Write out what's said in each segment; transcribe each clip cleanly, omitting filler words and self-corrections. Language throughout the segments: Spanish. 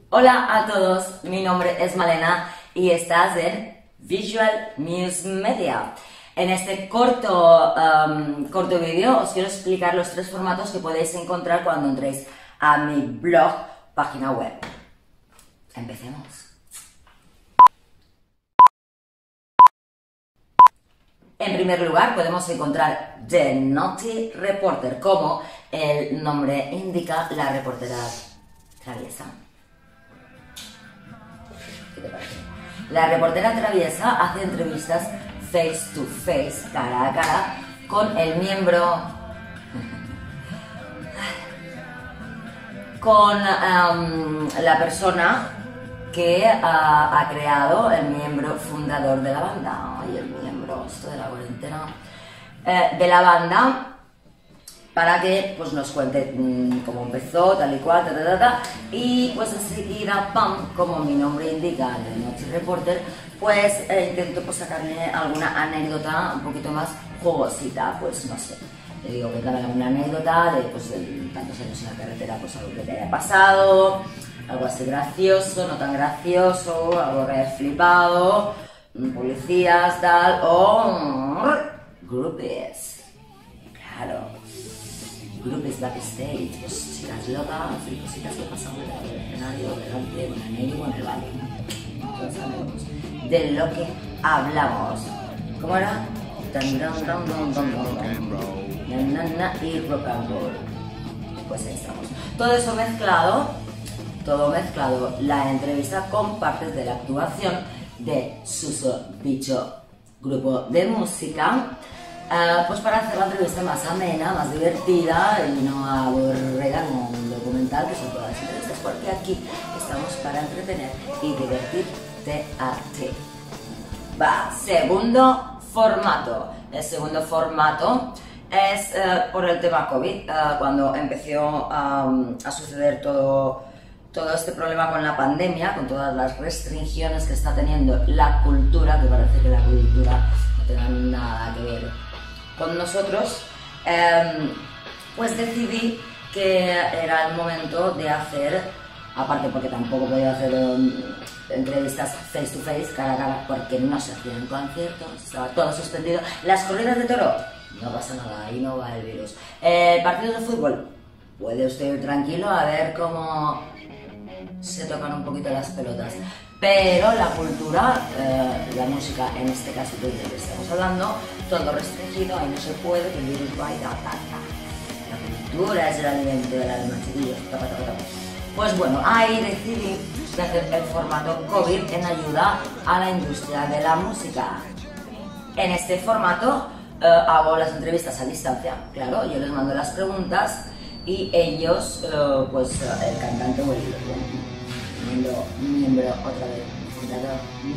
Hola a todos, mi nombre es Malena y estás en Visual Muse Media. En este corto vídeo os quiero explicar los 3 formatos que podéis encontrar cuando entréis a mi blog, página web. Empecemos. En primer lugar podemos encontrar The Naughty Reporter, como el nombre indica, la reportera traviesa. ¿Qué te parece? La reportera traviesa hace entrevistas face to face, cara a cara, con el miembro, con la persona que ha creado, el miembro fundador de la banda, y el miembro, esto de la cuarentena, de la banda, para que pues nos cuente cómo empezó, tal y cual, y pues enseguida, pam, como mi nombre indica, The Naughty Reporter, pues intento pues sacarle alguna anécdota un poquito más jugosita, pues no sé. Le digo, cuéntame alguna anécdota de pues de tantos años en la carretera, pues algo que te haya pasado, algo así gracioso, no tan gracioso, algo que hayas flipado, policías, tal, o groupies. Claro, groupies backstage, pues chicas locas y cositas que pasan en el escenario, delante, en el medio o en el baño. Todos sabemos de lo que hablamos. ¿Cómo era? Y rock and roll. Pues ahí estamos. Todo eso mezclado, la entrevista con partes de la actuación de Suso Bicho, grupo de música, pues para hacer la entrevista más amena, más divertida y no aburrida como un documental, que son todas las entrevistas, porque aquí estamos para entretener y divertirte a ti. Va, segundo formato. El segundo formato es por el tema COVID, cuando empezó a suceder todo este problema con la pandemia, con todas las restricciones que está teniendo la cultura, que parece que la cultura no tenga nada que ver con nosotros, pues decidí que era el momento de hacer, aparte porque tampoco podía hacer entrevistas face to face, cara a cara, porque no se hacían conciertos, estaba todo suspendido. Las corridas de toro, no pasa nada, ahí no va el virus. Partidos de fútbol, puede usted ir tranquilo a ver cómo se tocan un poquito las pelotas. Pero la cultura, la música, en este caso de que estamos hablando, todo restringido, ahí no se puede, que el virus va y da. La cultura es el alimento del alma, chiquillos. Pues bueno, ahí decidí hacer el formato COVID en ayuda a la industria de la música. En este formato hago las entrevistas a distancia, claro, yo les mando las preguntas y ellos, pues el cantante o el miembro otra vez, fundador,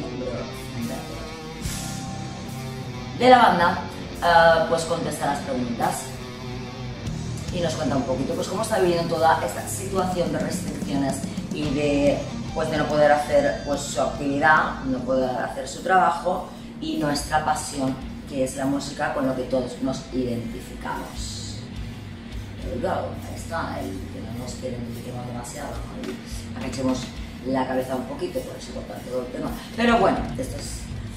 de la banda, pues contesta las preguntas y nos cuenta un poquito pues cómo está viviendo toda esta situación de restricciones y de no poder hacer pues su actividad, no poder hacer su trabajo, y nuestra pasión, que es la música, con lo que todos nos identificamos. Ahí está, el que no nos identifiquemos demasiado, ¿no? Agachemos la cabeza un poquito, por eso cortar todo el tema. Pero bueno, esto es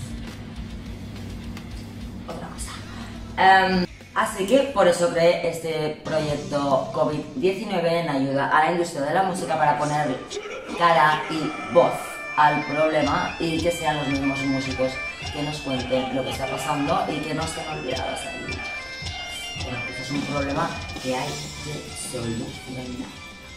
otra cosa. Así que por eso creé este proyecto COVID-19 en ayuda a la industria de la música, para poner cara y voz al problema y que sean los mismos músicos que nos cuenten lo que está pasando y que no estén olvidados ahí. Bueno, pues es un problema que hay que solucionar.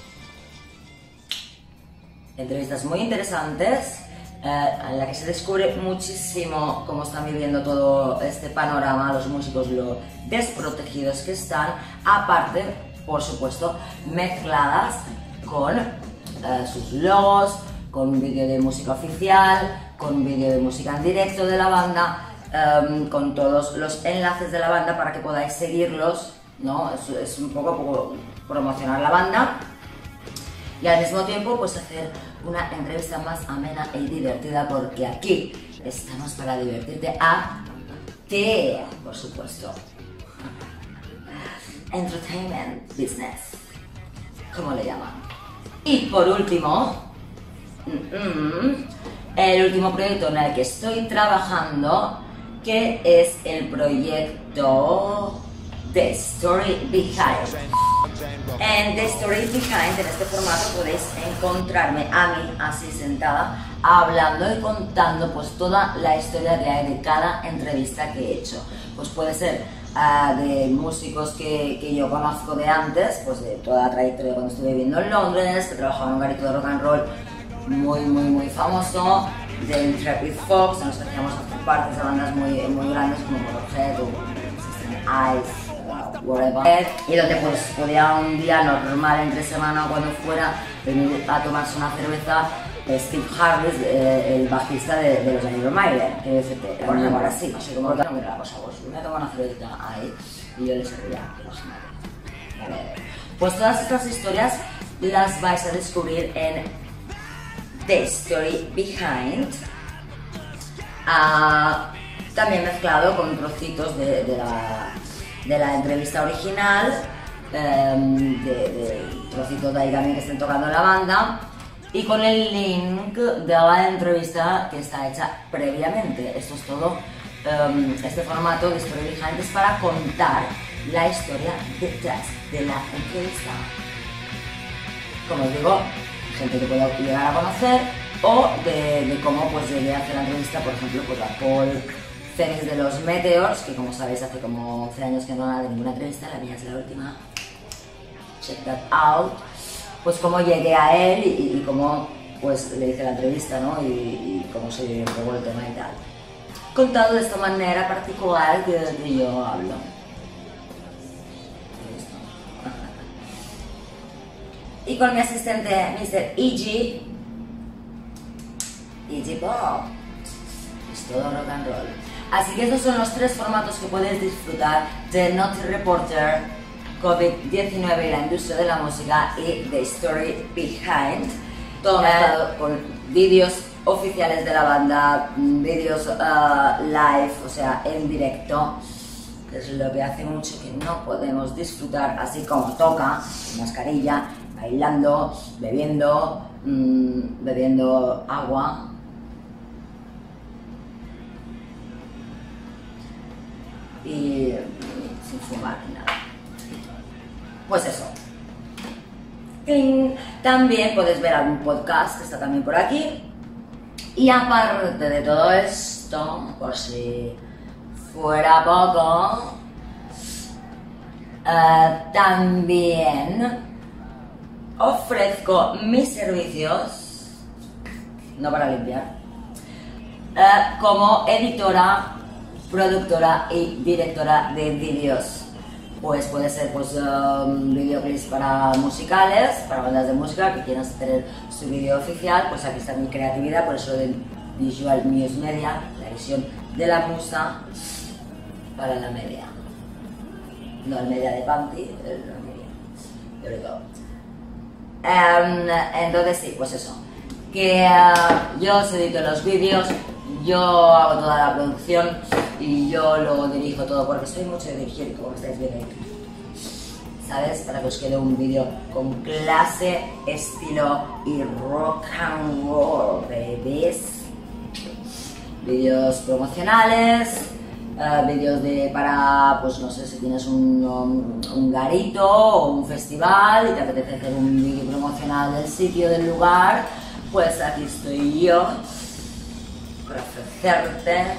Entrevistas muy interesantes, en la que se descubre muchísimo cómo están viviendo todo este panorama los músicos, lo desprotegidos que están, aparte, por supuesto, mezcladas con sus logos, con un vídeo de música oficial, con un vídeo de música en directo de la banda, con todos los enlaces de la banda para que podáis seguirlos, ¿no? Es un poco promocionar la banda y al mismo tiempo pues hacer una entrevista más amena y divertida, porque aquí estamos para divertirte a ti, por supuesto. Entertainment business, como le llaman. Y por último, el último proyecto en el que estoy trabajando, que es el proyecto The Story Behind. En The Story Behind, en este formato, podéis encontrarme a mí así sentada, hablando y contando pues toda la historia que hay de cada entrevista que he hecho. Pues puede ser de músicos que yo conozco de antes, pues de toda la trayectoria cuando estuve viviendo en Londres, que trabajaba en un garito de rock and roll muy famoso, de Intrepid Fox, en los que hacíamos partes de bandas muy grandes como Motorhead o System Ice, whatever, y donde pues podía un día normal entre semana o cuando fuera venir a tomarse una cerveza Steve Harris, el bajista de los Iron Maiden, que decirte, por ejemplo, así como que no mira la cosa, pues me tomo una cerveza ahí y yo les servía, vale. Pues todas estas historias las vais a descubrir en The Story Behind, también mezclado con trocitos de la entrevista original, de trocitos de ahí también que estén tocando la banda, y con el link de la entrevista que está hecha previamente. Esto es todo. Este formato de Story Behind es para contar la historia detrás de la entrevista. Como os digo, gente que puedo llegar a conocer, o de cómo pues llegué a hacer la entrevista, por ejemplo, pues a Paul Phoenix de los Meteors, que como sabéis hace como 11 años que no hago ninguna entrevista, la mía es la última, check that out. Pues cómo llegué a él y cómo pues le hice la entrevista, ¿no? Y cómo se llevó el tema y tal. Contado de esta manera particular que yo hablo. Y con mi asistente Mr. E.G. Pop. Es todo rock and roll. Así que estos son los 3 formatos que podéis disfrutar de Naughty Reporter, COVID-19 y la industria de la música, y The Story Behind. Todo mezclado con vídeos oficiales de la banda, vídeos live, o sea, en directo. Es lo que hace mucho que no podemos disfrutar así como toca, con mascarilla, bailando, bebiendo agua. Y sin fumar ni nada. Pues eso. También podéis ver algún podcast que está también por aquí. Y aparte de todo esto, por si fuera poco, también ofrezco mis servicios, no para limpiar, como editora, productora y directora de vídeos. Pues puede ser pues videoclips para musicales, para bandas de música que quieran tener su vídeo oficial. Pues aquí está mi creatividad, por eso de Visual News Media, la visión de la musa para la media, no el media de Panty, la media, sobre todo. Entonces sí, pues eso, que yo os edito los vídeos, yo hago toda la producción y yo lo dirijo todo, porque soy mucho de dirigir, como estáis viendo aquí, ¿sabes? Para que os quede un vídeo con clase, estilo y rock and roll, babies. Vídeos promocionales, vídeos para, pues no sé, si tienes un garito o un festival y te apetece hacer un vídeo promocional del sitio, del lugar, pues aquí estoy yo para ofrecerte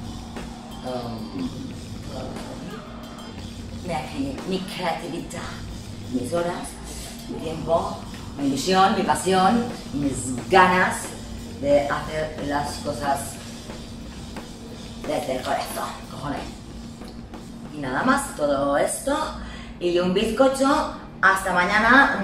mi creatividad, mis horas, mi tiempo, mi ilusión, mi pasión, mis ganas de hacer las cosas desde el corazón, cojones. Y nada más, todo esto y un bizcocho. Hasta mañana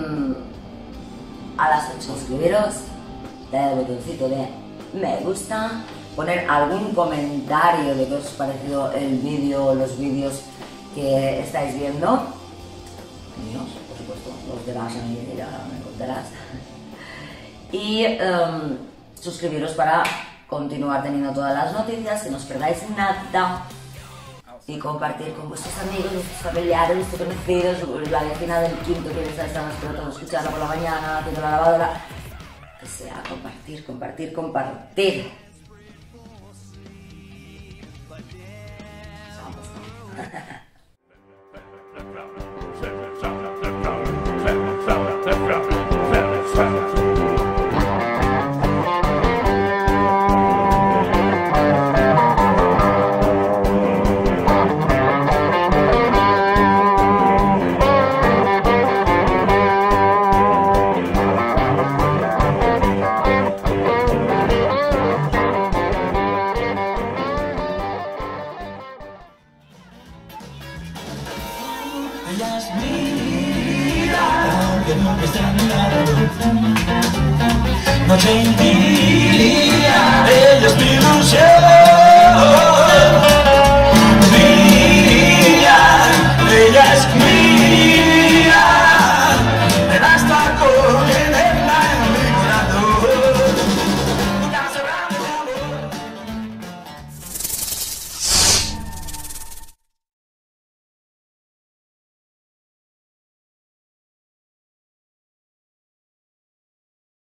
a las 8. Suscribiros, darle el botoncito de me gusta, poner algún comentario de qué os ha parecido el vídeo o los vídeos que estáis viendo. Míos, por supuesto, los de las y ya me contarás. Y suscribiros para continuar teniendo todas las noticias, que no os perdáis nada. Y compartir con vuestros amigos, vuestros familiares, vuestros conocidos, la vecina del quinto que está esperando escucharla por la mañana, haciendo la lavadora. que sea compartir, compartir, compartir. Ellas miran, aunque nunca están mirando. Noche y día, ellas mi ilusión.